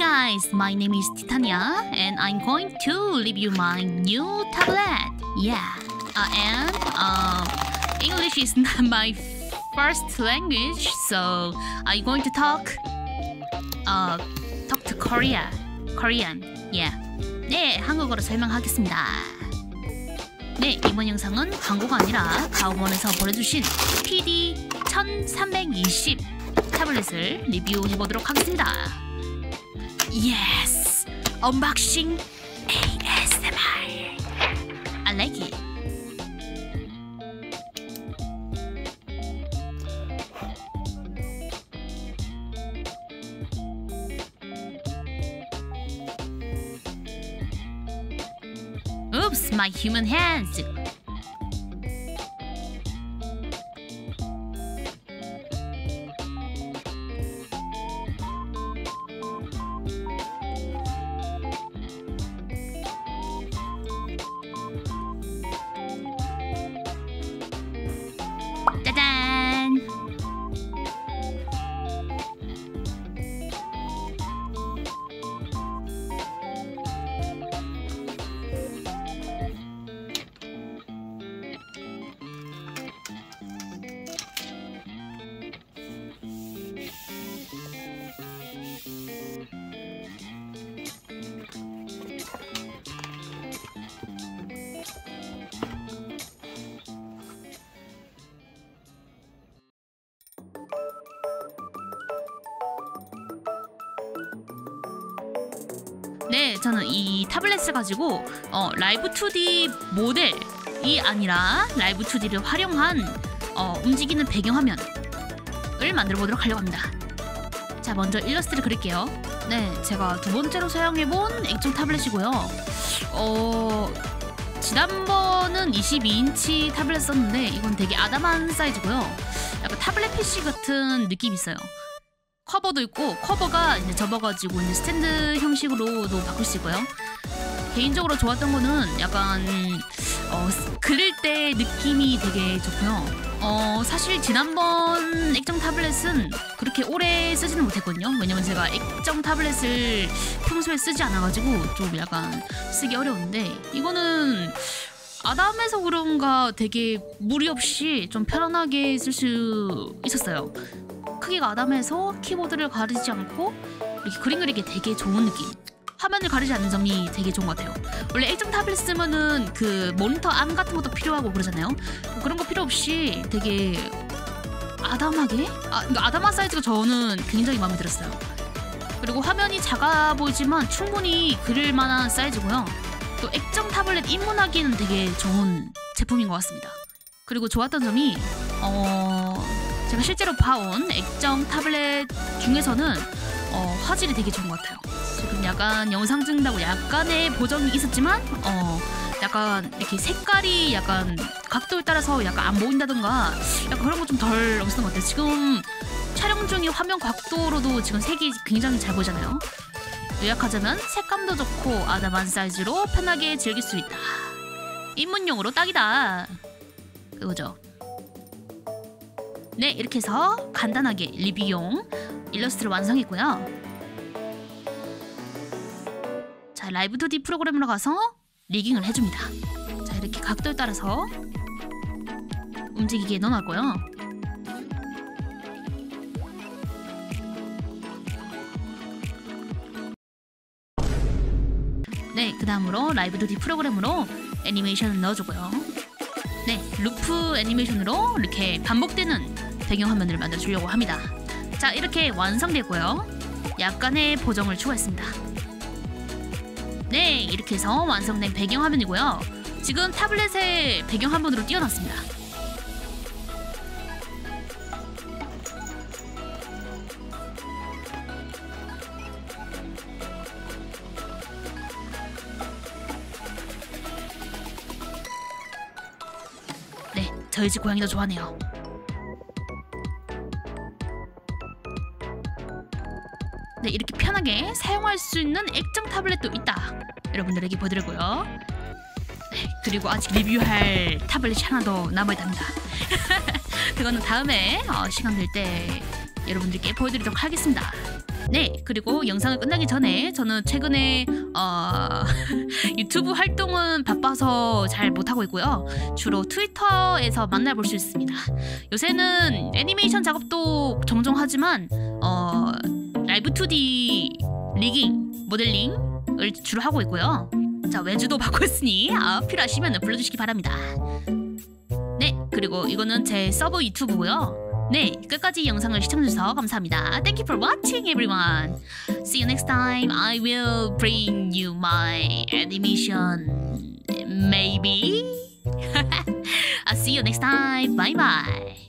guys, my name is Titania and I'm going to review my new tablet. Yeah, and English is not my first language, so I'm going to talk to Korean. Yeah. 네, 한국어로 설명하겠습니다. 네, 이번 영상은 광고가 아니라 가오원에서 보내주신 PD1320 타블렛을 리뷰해보도록 하겠습니다. Yes! Unboxing ASMR. I like it. Oops, my human hands. 짜잔! 네, 저는 이 타블렛을 가지고 라이브 2D 모델이 아니라 라이브 2D를 활용한 움직이는 배경화면을 만들어 보도록 하려고 합니다. 자, 먼저 일러스트를 그릴게요. 네, 제가 두 번째로 사용해본 액정 타블렛이고요. 지난번은 22인치 타블렛 썼는데 이건 되게 아담한 사이즈고요. 약간 타블렛 PC 같은 느낌이 있어요. 커버도 있고 커버가 이제 접어가지고 이제 스탠드 형식으로도 바꿀 수 있고요. 개인적으로 좋았던 거는 약간 그릴 때 느낌이 되게 좋고요. 사실 지난번 액정 타블렛은 그렇게 오래 쓰지는 못했거든요. 왜냐면 제가 액정 타블렛을 평소에 쓰지 않아가지고 좀 약간 쓰기 어려운데 이거는 아담해서 그런가 되게 무리 없이 좀 편안하게 쓸 수 있었어요. 크기가 아담해서 키보드를 가리지 않고 이렇게 그림 그리기 되게 좋은 느낌. 화면을 가리지 않는 점이 되게 좋은 것 같아요. 원래 액정 타블렛 쓰면은 그 모니터 암 같은 것도 필요하고 그러잖아요. 그런 거 필요 없이 되게 아담하게? 아담한 사이즈가 저는 굉장히 마음에 들었어요. 그리고 화면이 작아 보이지만 충분히 그릴 만한 사이즈고요. 또 액정 타블렛 입문하기는 되게 좋은 제품인 것 같습니다. 그리고 좋았던 점이 제가 실제로 봐온 액정 타블렛 중에서는 화질이 되게 좋은 것 같아요. 지금 약간 영상 찍는다고 약간의 보정이 있었지만 약간 이렇게 색깔이 약간 각도에 따라서 약간 안 보인다던가 약간 그런 거 좀 덜 없었던 것 같아요. 지금 촬영 중인 화면 각도로도 지금 색이 굉장히 잘 보이잖아요. 요약하자면 색감도 좋고 아담한 사이즈로 편하게 즐길 수 있다. 입문용으로 딱이다. 그거죠. 네, 이렇게 해서 간단하게 리뷰용 일러스트를 완성했고요. 자, 라이브 2D 프로그램으로 가서 리깅을 해줍니다. 자, 이렇게 각도에 따라서 움직이게 넣어놨고요. 네, 그 다음으로 라이브 2D 프로그램으로 애니메이션을 넣어주고요. 네, 루프 애니메이션으로 이렇게 반복되는 배경화면을 만들어주려고 합니다. 자, 이렇게 완성되고요. 약간의 보정을 추가했습니다. 네, 이렇게 해서 완성된 배경화면이고요. 지금 타블렛의 배경화면으로 띄워놨습니다. 네, 저희 집 고양이도 좋아하네요. 네, 이렇게 편하게 사용할 수 있는 액정 타블렛도 있다. 여러분들에게 보여드리고요. 네, 그리고 아직 리뷰할 타블렛이 하나 더 남아있답니다. 그거는 다음에 시간 될 때 여러분들께 보여드리도록 하겠습니다. 네, 그리고 영상을 끝나기 전에 저는 최근에 유튜브 활동은 바빠서 잘 못하고 있고요. 주로 트위터에서 만나볼 수 있습니다. 요새는 애니메이션 작업도 종종 하지만 라이브 2D 리깅, 모델링을 주로 하고 있고요. 자, 외주도 받고 있으니 필요하시면 불러주시기 바랍니다. 네, 그리고 이거는 제 서브 유튜브고요. 네, 끝까지 영상을 시청해주셔서 감사합니다. Thank you for watching, everyone. See you next time. I will bring you my animation, maybe. I'll see you next time. Bye bye.